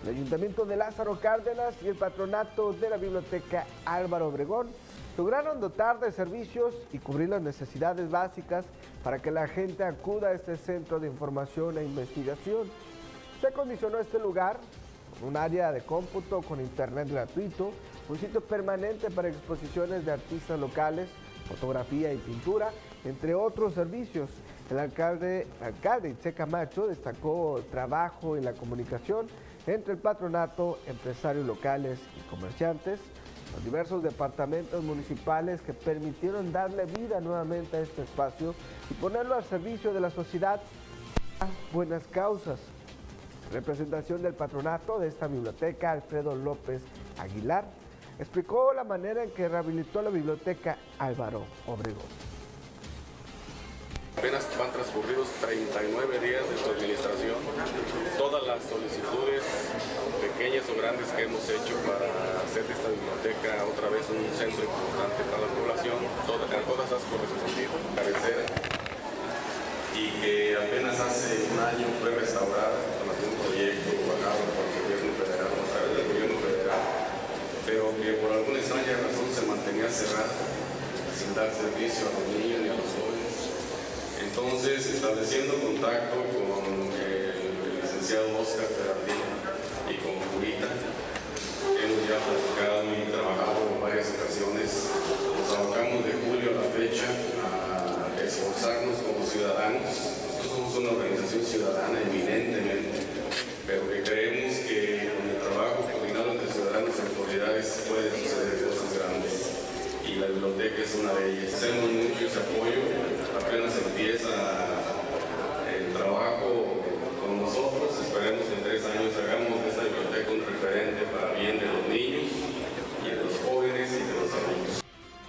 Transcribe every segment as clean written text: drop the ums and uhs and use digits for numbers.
El Ayuntamiento de Lázaro Cárdenas y el Patronato de la Biblioteca Álvaro Obregón lograron dotar de servicios y cubrir las necesidades básicas para que la gente acuda a este centro de información e investigación. Se acondicionó este lugar con un área de cómputo con internet gratuito, un sitio permanente para exposiciones de artistas locales, fotografía y pintura, entre otros servicios. El alcalde Itzel Camacho destacó el trabajo en la comunicación entre el patronato, empresarios locales y comerciantes, los diversos departamentos municipales que permitieron darle vida nuevamente a este espacio y ponerlo al servicio de la sociedad a buenas causas. En representación del patronato de esta biblioteca, Alfredo López Aguilar explicó la manera en que rehabilitó la biblioteca Álvaro Obregón. Apenas van transcurridos 39 días de su administración. Todas las solicitudes, pequeñas o grandes, que hemos hecho para hacer de esta biblioteca otra vez un centro importante para la población, todas has correspondido. Cabecera, y que apenas hace un año fue restaurada con algún proyecto pagado por el gobierno federal, a través del gobierno federal, pero que por alguna extraña razón se mantenía cerrada, sin dar servicio a los niños ni a los jóvenes. Entonces, estableciendo contacto con el licenciado Oscar Perardín y con Purita, hemos ya platicado y trabajado en varias ocasiones. Nos abocamos de julio a la fecha a esforzarnos como ciudadanos. Nosotros somos una organización ciudadana eminentemente, pero que creemos que con el trabajo coordinado entre ciudadanos y autoridades pueden suceder cosas grandes. Y la biblioteca es una de ellas. Hacemos mucho ese apoyo, apenas empieza el trabajo con nosotros. Esperemos que en 3 años hagamos de esta biblioteca un referente para bien de los niños y de los jóvenes y de los adultos.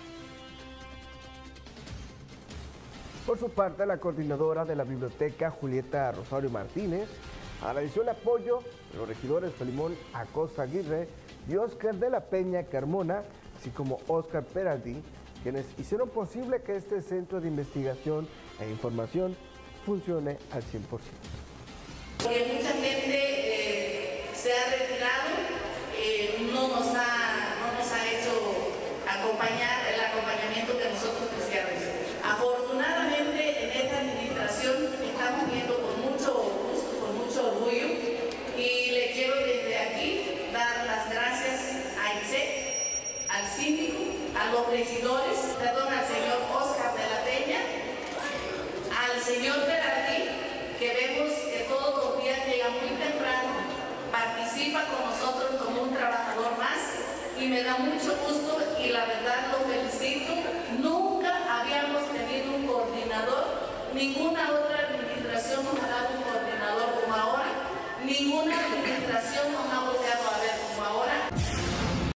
Por su parte, la coordinadora de la biblioteca, Julieta Rosario Martínez, agradeció el apoyo de los regidores Felimón Acosta Aguirre y Óscar de la Peña Carmona, así como Óscar Perardín, quienes hicieron posible que este centro de investigación e información funcione al 100%. Porque mucha gente se ha retirado, no nos ha hecho acompañar el acompañamiento que nosotros quisiéramos. Afortunadamente, en esta administración estamos viendo con mucho gusto, con mucho orgullo, y le quiero desde aquí dar las gracias a Itzel, al síndico, a los regidores, al señor Óscar de la Peña, al señor Perardín, que vemos que todos los días llega muy temprano, participa con nosotros como un trabajador más, y me da mucho gusto y la verdad lo felicito. Nunca habíamos tenido un coordinador, ninguna otra administración nos ha dado un coordinador como ahora, ninguna administración nos ha